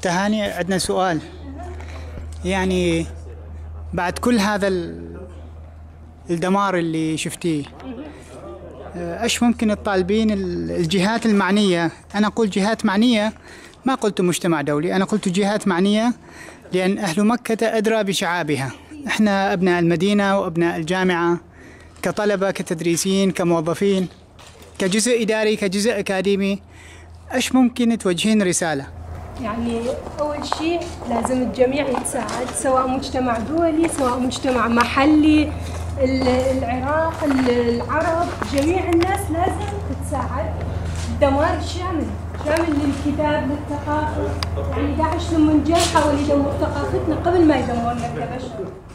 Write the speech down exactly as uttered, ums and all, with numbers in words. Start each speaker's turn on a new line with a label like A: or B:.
A: تهاني، عندنا سؤال. يعني بعد كل هذا الدمار اللي شفتيه، ايش ممكن الطالبين الجهات المعنية، أنا أقول جهات معنية، ما قلت مجتمع دولي، أنا قلت جهات معنية، لأن أهل مكة أدرى بشعابها. إحنا أبناء المدينة وأبناء الجامعة، كطلبة كتدريسين كموظفين كجزء إداري كجزء أكاديمي، ايش ممكن توجهين رسالة؟
B: يعني أول شيء لازم الجميع يتساعد، سواء مجتمع دولي سواء مجتمع محلي، العراق، العرب، جميع الناس لازم تتساعد. الدمار شامل شامل للكتاب، للثقافة، يعني داعش لما جاء حاول يدمر ثقافتنا قبل ما يدمرنا كبشر.